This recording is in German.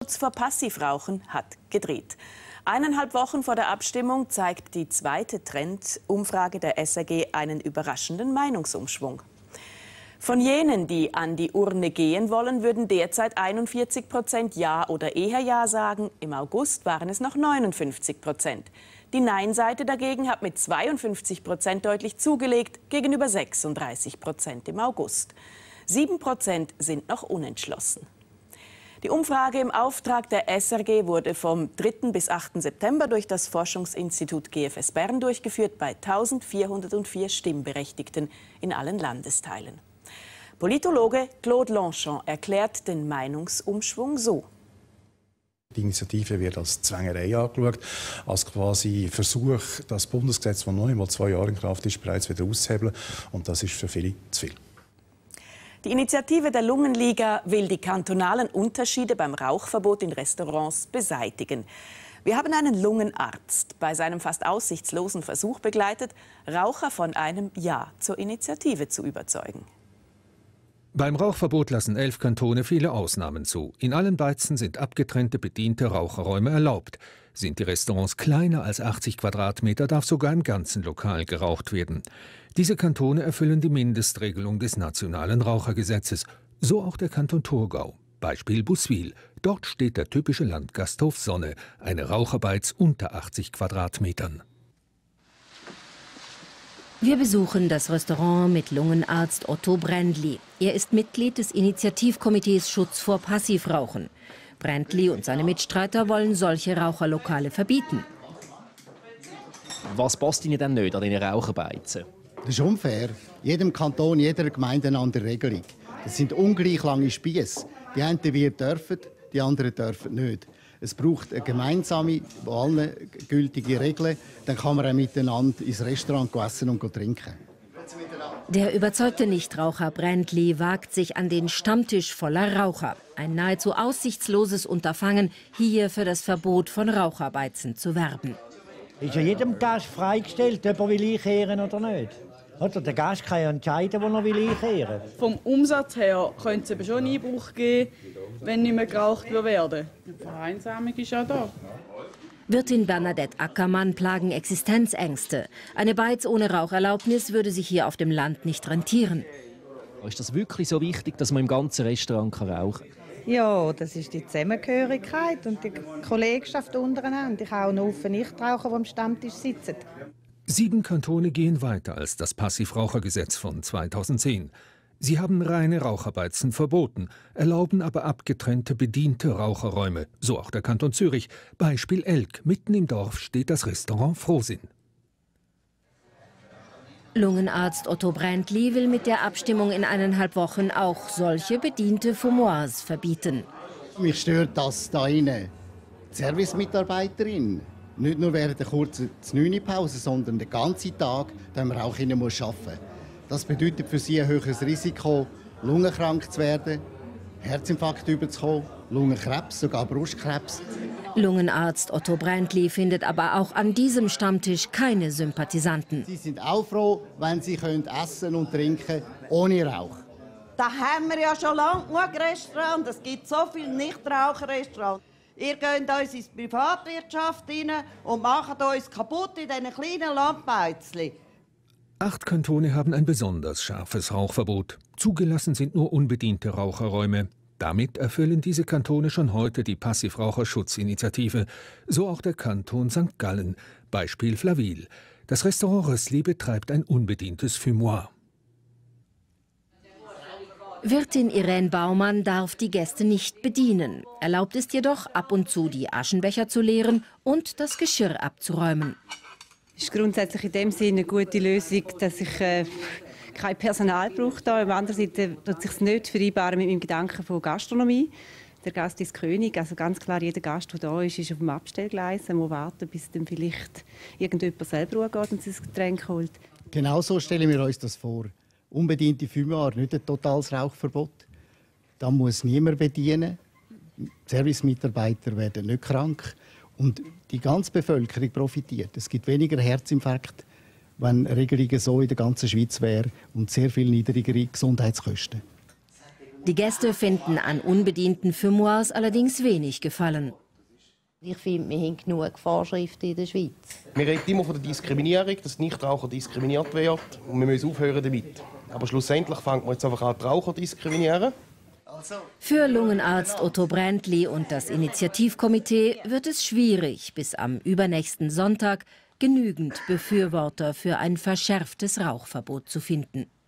vor Passivrauchen hat gedreht. 1,5 Wochen vor der Abstimmung zeigt die zweite Trendumfrage der SRG einen überraschenden Meinungsumschwung. Von jenen, die an die Urne gehen wollen, würden derzeit 41% Ja oder eher Ja sagen. Im August waren es noch 59%. Die Nein-Seite dagegen hat mit 52% deutlich zugelegt, gegenüber 36% im August. 7% sind noch unentschlossen. Die Umfrage im Auftrag der SRG wurde vom 3. bis 8. September durch das Forschungsinstitut GFS Bern durchgeführt bei 1404 Stimmberechtigten in allen Landesteilen. Politologe Claude Longchamp erklärt den Meinungsumschwung so. Die Initiative wird als Zwängerei angeschaut, als quasi Versuch, das Bundesgesetz, das noch nicht mal 2 Jahre in Kraft ist, bereits wieder auszuhebeln. Und das ist für viele zu viel. Die Initiative der Lungenliga will die kantonalen Unterschiede beim Rauchverbot in Restaurants beseitigen. Wir haben einen Lungenarzt bei seinem fast aussichtslosen Versuch begleitet, Raucher von einem Ja zur Initiative zu überzeugen. Beim Rauchverbot lassen 11 Kantone viele Ausnahmen zu. In allen Beizen sind abgetrennte bediente Raucherräume erlaubt. Sind die Restaurants kleiner als 80 Quadratmeter, darf sogar im ganzen Lokal geraucht werden. Diese Kantone erfüllen die Mindestregelung des nationalen Rauchergesetzes, so auch der Kanton Thurgau. Beispiel Busswil. Dort steht der typische Landgasthof Sonne, eine Raucherbeiz unter 80 Quadratmetern. Wir besuchen das Restaurant mit Lungenarzt Otto Brändli. Er ist Mitglied des Initiativkomitees Schutz vor Passivrauchen. Brändli und seine Mitstreiter wollen solche Raucherlokale verbieten. Was passt Ihnen denn nicht an diesen Raucherbeizen? Das ist unfair. Jedem Kanton, jeder Gemeinde eine andere Regelung. Das sind ungleich lange Spiesse. Die einen dürfen, die anderen dürfen nicht. Es braucht eine gemeinsame, allen gültige Regeln. Dann kann man auch miteinander ins Restaurant essen und trinken. Der überzeugte Nichtraucher Brändli wagt sich an den Stammtisch voller Raucher. Ein nahezu aussichtsloses Unterfangen, hier für das Verbot von Raucherbeizen zu werben. Ist ja jedem Gast freigestellt, ob er will einkehren oder nicht. Oder der Gast kann ja entscheiden, wo er will einkehren. Vom Umsatz her könnte es eben schon einen Einbruch geben, wenn nicht mehr geraucht wird. Die Vereinsamung ist ja da. Wirtin Bernadette Ackermann plagen Existenzängste. Eine Beiz ohne Raucherlaubnis würde sich hier auf dem Land nicht rentieren. Ist das wirklich so wichtig, dass man im ganzen Restaurant rauchen kann? Ja, das ist die Zusammengehörigkeit und die Kollegschaft untereinander. Ich habe auch noch viele Nichtraucher, die am Stammtisch sitzen. 7 Kantone gehen weiter als das Passivrauchergesetz von 2010. Sie haben reine Raucherbeizen verboten, erlauben aber abgetrennte bediente Raucherräume, so auch der Kanton Zürich. Beispiel Elk, mitten im Dorf steht das Restaurant Frohsinn. Lungenarzt Otto Brändli will mit der Abstimmung in 1,5 Wochen auch solche bediente Fumoirs verbieten. Mich stört das da rein. Die Servicemitarbeiterin, nicht nur während der kurzen 9-Pause, sondern den ganzen Tag, da man auch arbeiten muss. Das bedeutet für sie ein höheres Risiko, lungenkrank zu werden, Herzinfarkt überzukommen, Lungenkrebs, sogar Brustkrebs. Lungenarzt Otto Brändli findet aber auch an diesem Stammtisch keine Sympathisanten. Sie sind auch froh, wenn sie essen und trinken können, ohne Rauch. Da haben wir ja schon lange genug Restaurants. Es gibt so viele Nichtraucherrestaurants. Ihr geht uns in die Privatwirtschaft rein und macht uns kaputt in diesen kleinen Landbeizchen. 8 Kantone haben ein besonders scharfes Rauchverbot. Zugelassen sind nur unbediente Raucherräume. Damit erfüllen diese Kantone schon heute die Passivraucherschutzinitiative. So auch der Kanton St. Gallen. Beispiel Flawil. Das Restaurant Rössli betreibt ein unbedientes Fumoir. Wirtin Irene Baumann darf die Gäste nicht bedienen. Erlaubt ist jedoch, ab und zu die Aschenbecher zu leeren und das Geschirr abzuräumen. Es ist grundsätzlich in dem Sinne eine gute Lösung, dass ich kein Personal brauche. Auf der anderen Seite tut es sich nicht vereinbaren mit meinem Gedanken von Gastronomie. Der Gast ist König, also ganz klar, jeder Gast, der da ist auf dem Abstellgleis. Er muss warten, bis dann vielleicht irgendjemand selber geht und sich das Getränk holt. Genau so stellen wir uns das vor. Unbediente Fumoir, nicht ein totales Rauchverbot. Da muss niemand bedienen. Die Servicemitarbeiter werden nicht krank. Und die ganze Bevölkerung profitiert. Es gibt weniger Herzinfarkte, wenn Regelungen so in der ganzen Schweiz wären und sehr viel niedrigere Gesundheitskosten. Die Gäste finden an unbedienten Fumoirs allerdings wenig Gefallen. Ich finde, wir haben genug Vorschriften in der Schweiz. Wir reden immer von der Diskriminierung, dass Nichtraucher diskriminiert werden. Und wir müssen aufhören damit. Aber schlussendlich fängt man jetzt einfach an, die Raucher zu diskriminieren. Für Lungenarzt Otto Brändli und das Initiativkomitee wird es schwierig, bis am übernächsten Sonntag genügend Befürworter für ein verschärftes Rauchverbot zu finden.